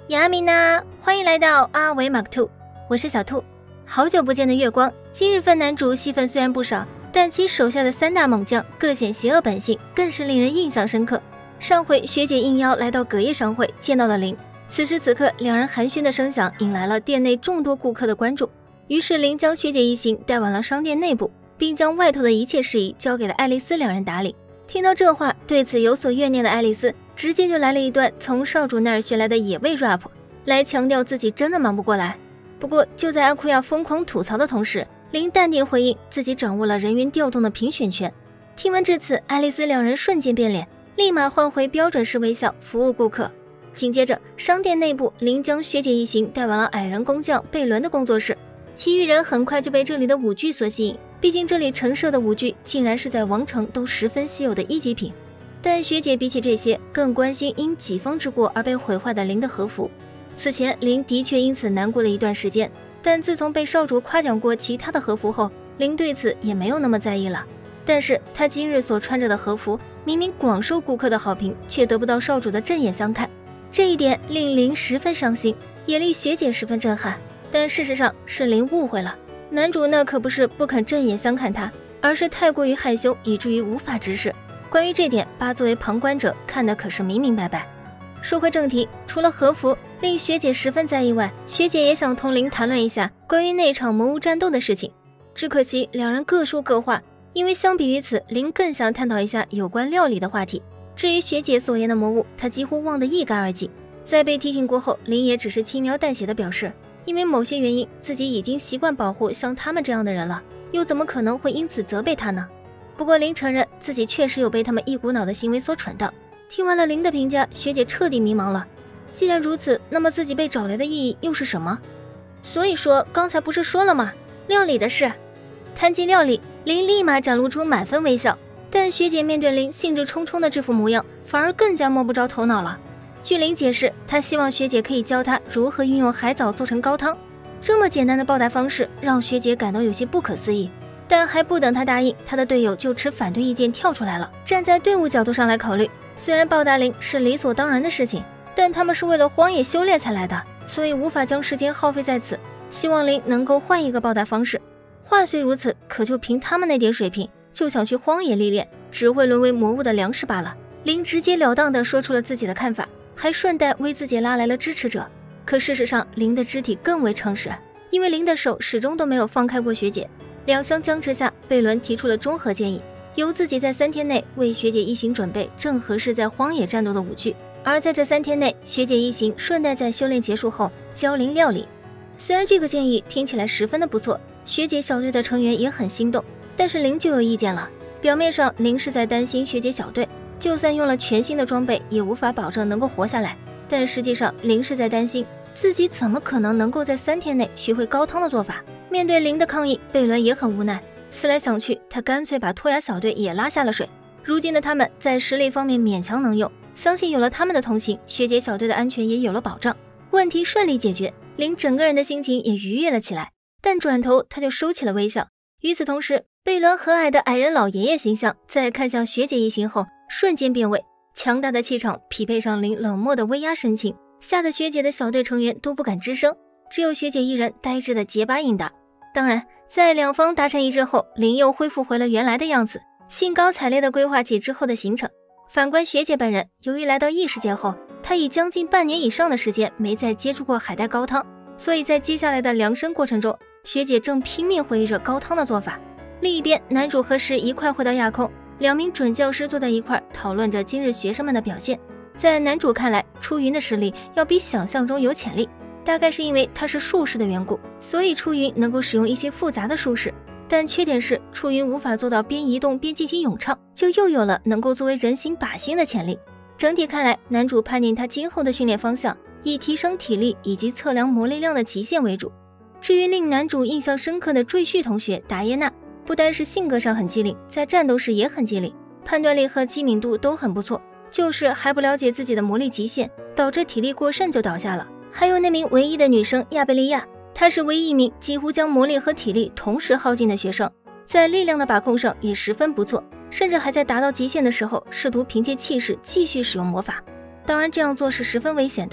雅米娜，欢迎来到阿维马克兔，我是小兔。好久不见的月光，今日份男主戏份虽然不少，但其手下的三大猛将各显邪恶本性，更是令人印象深刻。上回学姐应邀来到隔夜商会，见到了林。此时此刻，两人寒暄的声响引来了店内众多顾客的关注。于是林将学姐一行带往了商店内部，并将外头的一切事宜交给了爱丽丝两人打理。听到这话，对此有所怨念的爱丽丝直接就来了一段从少主那儿学来的野味 rap， 来强调自己真的忙不过来。不过就在阿库亚疯狂吐槽的同时，林淡定回应自己掌握了人员调动的评选权。听闻至此，爱丽丝两人瞬间变脸，立马换回标准式微笑服务顾客。紧接着，商店内部，林将学姐一行带往了矮人工匠贝伦的工作室，其余人很快就被这里的舞具所吸引，毕竟这里陈设的舞具竟然是在王城都十分稀有的一级品。但学姐比起这些，更关心因己方之过而被毁坏的林的和服。此前林的确因此难过了一段时间，但自从被少主夸奖过其他的和服后，林对此也没有那么在意了。但是他今日所穿着的和服明明广受顾客的好评，却得不到少主的正眼相看，这一点令林十分伤心，也令学姐十分震撼。但事实上是林误会了，男主那可不是不肯正眼相看他，而是太过于害羞，以至于无法直视。关于这点，爸作为旁观者看的可是明明白白。说回正题，除了和服令学姐十分在意外，学姐也想同林谈论一下关于那场魔物战斗的事情。只可惜两人各说各话，因为相比于此，林更想探讨一下有关料理的话题。至于学姐所言的魔物，他几乎忘得一干二净。在被提醒过后，林也只是轻描淡写的表示，因为某些原因，自己已经习惯保护像他们这样的人了，又怎么可能会因此责备他呢？不过林承认自己确实有被他们一股脑的行为所蠢到。听完了林的评价，学姐彻底迷茫了。既然如此，那么自己被找来的意义又是什么？所以说刚才不是说了吗？料理的事。谈及料理，林立马展露出满分微笑，但学姐面对林兴致冲冲的这副模样，反而更加摸不着头脑了。据林解释，他希望学姐可以教他如何运用海藻做成高汤。这么简单的报答方式让学姐感到有些不可思议，但还不等他答应，他的队友就持反对意见跳出来了。站在队伍角度上来考虑，虽然报答林是理所当然的事情，但他们是为了荒野修炼才来的，所以无法将时间耗费在此，希望林能够换一个报答方式。话虽如此，可就凭他们那点水平，就想去荒野历练，只会沦为魔物的粮食罢了。林直截了当地说出了自己的看法，还顺带为自己拉来了支持者。可事实上，林的肢体更为诚实，因为林的手始终都没有放开过学姐。两相僵持下，贝伦提出了综合建议，由自己在3天内为学姐一行准备正合适在荒野战斗的武具，而在这3天内，学姐一行顺带在修炼结束后教林料理。虽然这个建议听起来十分的不错，学姐小队的成员也很心动，但是林就有意见了。表面上林是在担心学姐小队就算用了全新的装备也无法保证能够活下来，但实际上林是在担心自己怎么可能能够在3天内学会高汤的做法。面对林的抗议，贝伦也很无奈，思来想去，他干脆把托雅小队也拉下了水。如今的他们在实力方面勉强能用，相信有了他们的同行，学姐小队的安全也有了保障。问题顺利解决，林整个人的心情也愉悦了起来，但转头他就收起了微笑。与此同时，贝伦和蔼的矮人老爷爷形象在看向学姐一行后瞬间变位，强大的气场匹配上林冷漠的威压神情，吓得学姐的小队成员都不敢吱声，只有学姐一人呆滞的结巴应答。当然，在两方达成一致后，林又恢复回了原来的样子，兴高采烈地规划起之后的行程。反观学姐本人，由于来到异世界后，她已将近半年以上的时间没再接触过海带高汤，所以在接下来的量身过程中，学姐正拼命回忆着高汤的做法。另一边，男主和石一块回到亚空，2名准教师坐在一块讨论着今日学生们的表现。在男主看来，出云的实力要比想象中有潜力，大概是因为他是术士的缘故，所以出云能够使用一些复杂的术式。但缺点是出云无法做到边移动边进行咏唱，就又有了能够作为人形靶心的潜力。整体看来，男主判定他今后的训练方向以提升体力以及测量魔力量的极限为主。至于令男主印象深刻的赘婿同学达耶娜，不单是性格上很机灵，在战斗时也很机灵，判断力和机敏度都很不错，就是还不了解自己的魔力极限，导致体力过剩就倒下了。还有那名唯一的女生亚贝利亚，她是唯一一名几乎将魔力和体力同时耗尽的学生，在力量的把控上也十分不错，甚至还在达到极限的时候试图凭借气势继续使用魔法。当然这样做是十分危险的，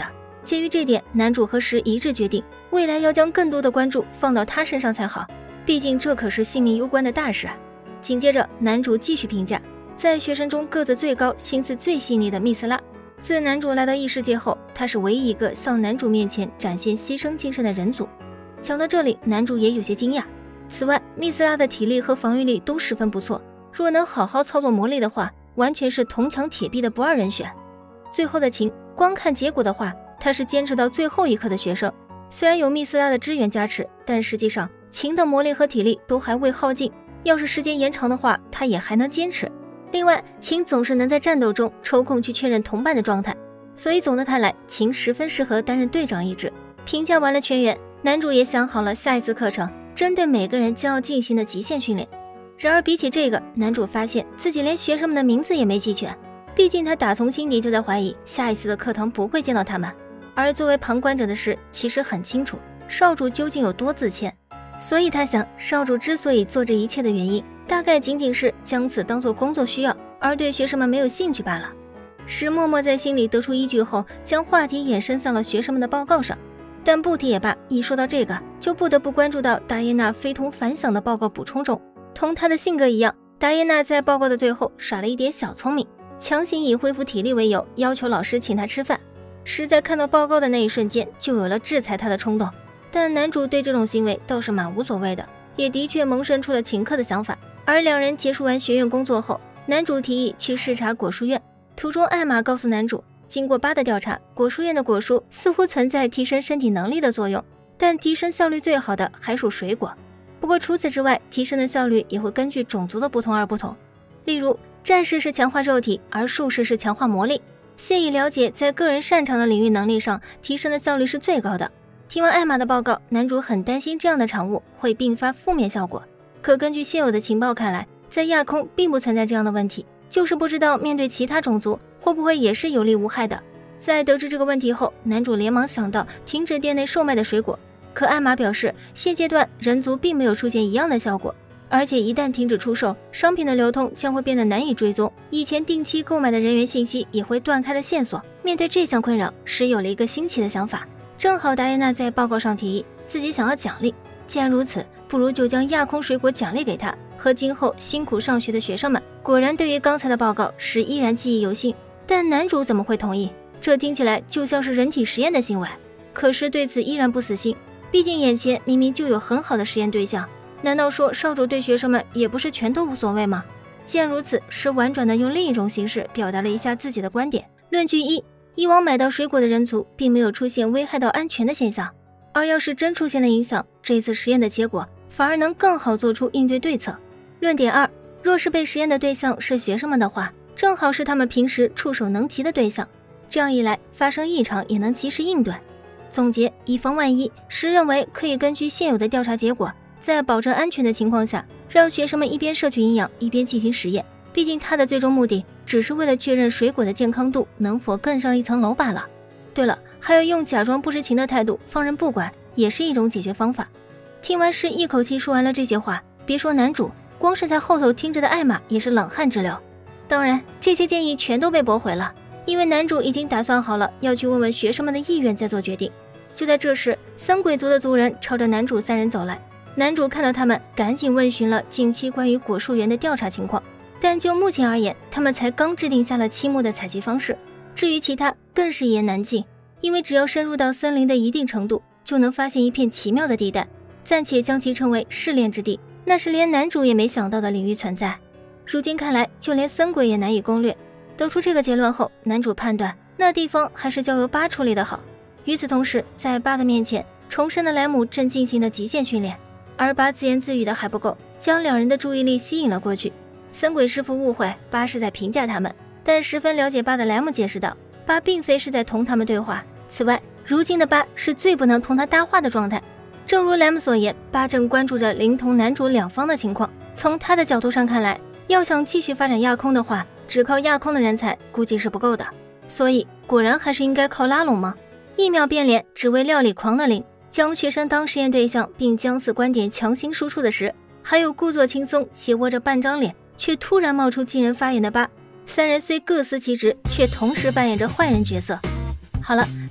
鉴于这点，男主和石一致决定，未来要将更多的关注放到他身上才好，毕竟这可是性命攸关的大事。紧接着，男主继续评价，在学生中个子最高、心思最细腻的蜜斯拉。自男主来到异世界后，他是唯一一个向男主面前展现牺牲精神的人族。讲到这里，男主也有些惊讶。此外，蜜斯拉的体力和防御力都十分不错，若能好好操作魔力的话，完全是铜墙铁壁的不二人选。最后的琴，光看结果的话，他是坚持到最后一刻的学生。虽然有蜜斯拉的支援加持，但实际上琴的魔力和体力都还未耗尽，要是时间延长的话，他也还能坚持。另外，琴总是能在战斗中抽空去确认同伴的状态，所以总的看来，琴十分适合担任队长一职。评价完了全员，男主也想好了下一次课程针对每个人将要进行的极限训练。然而比起这个，男主发现自己连学生们的名字也没记全，毕竟他打从心底就在怀疑下一次的课堂不会见到他们。而作为旁观者的事，其实很清楚少主究竟有多自谦，所以他想，少主之所以做这一切的原因，大概仅仅是将此当作工作需要，而对学生们没有兴趣罢了。石默默在心里得出依据后，将话题延伸向了学生们的报告上。但不提也罢，一说到这个，就不得不关注到达耶娜非同凡响的报告补充中。同她的性格一样，达耶娜在报告的最后耍了一点小聪明，强行以恢复体力为由，要求老师请她吃饭。石在看到报告的那一瞬间，就有了制裁她的冲动。但男主对这种行为倒是蛮无所谓的，也的确萌生出了请客的想法。而两人结束完学院工作后，男主提议去视察果树院。途中，艾玛告诉男主，经过8的调查，果树院的果树似乎存在提升身体能力的作用，但提升效率最好的还属水果。不过除此之外，提升的效率也会根据种族的不同而不同。例如，战士是强化肉体，而术士是强化魔力。现已了解，在个人擅长的领域能力上，提升的效率是最高的。听完艾玛的报告，男主很担心这样的产物会并发负面效果。可根据现有的情报看来，在亚空并不存在这样的问题，就是不知道面对其他种族会不会也是有利无害的。在得知这个问题后，男主连忙想到停止店内售卖的水果，可艾玛表示现阶段人族并没有出现一样的效果，而且一旦停止出售，商品的流通将会变得难以追踪，以前定期购买的人员信息也会断开的线索。面对这项困扰，石有了一个新奇的想法。正好达耶娜在报告上提议自己想要奖励，既然如此，不如就将亚空水果奖励给他和今后辛苦上学的学生们。果然，对于刚才的报告，石依然记忆犹新。但男主怎么会同意？这听起来就像是人体实验的行为。可是对此依然不死心，毕竟眼前明明就有很好的实验对象。难道说少主对学生们也不是全都无所谓吗？既然如此，石婉转地用另一种形式表达了一下自己的观点。论据一，以往买到水果的人族并没有出现危害到安全的现象，而要是真出现了影响，这次实验的结果反而能更好做出应对对策。论点二，若是被实验的对象是学生们的话，正好是他们平时触手能及的对象，这样一来发生异常也能及时应对。总结，以防万一，石认为可以根据现有的调查结果，在保证安全的情况下，让学生们一边摄取营养一边进行实验。毕竟他的最终目的只是为了确认水果的健康度能否更上一层楼罢了。对了，还有用假装不知情的态度放任不管，也是一种解决方法。听完石一口气说完了这些话，别说男主，光是在后头听着的艾玛也是冷汗直流。当然，这些建议全都被驳回了，因为男主已经打算好了要去问问学生们的意愿再做决定。就在这时，森鬼族的族人朝着男主3人走来，男主看到他们，赶紧问询了近期关于果树园的调查情况。但就目前而言，他们才刚制定下了期末的采集方式，至于其他更是一言难尽，因为只要深入到森林的一定程度，就能发现一片奇妙的地带，暂且将其称为试炼之地，那是连男主也没想到的领域存在。如今看来，就连森鬼也难以攻略。得出这个结论后，男主判断那地方还是交由8处理的好。与此同时，在8的面前，重生的莱姆正进行着极限训练，而8自言自语的还不够，将2人的注意力吸引了过去。森鬼师傅误会8是在评价他们，但十分了解8的莱姆解释道，8并非是在同他们对话。此外，如今的8是最不能同他搭话的状态。正如莱姆所言，8正关注着灵童男主两方的情况。从他的角度上看来，要想继续发展亚空的话，只靠亚空的人才估计是不够的。所以果然还是应该靠拉拢吗？一秒变脸只为料理狂的灵，将学生当实验对象并将此观点强行输出的时，还有故作轻松斜窝着半张脸却突然冒出惊人发言的8，3人虽各司其职，却同时扮演着坏人角色。好了，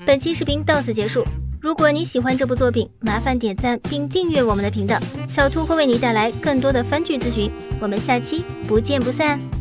本期视频到此结束。如果你喜欢这部作品，麻烦点赞并订阅我们的频道，小兔会为你带来更多的番剧咨询。我们下期不见不散。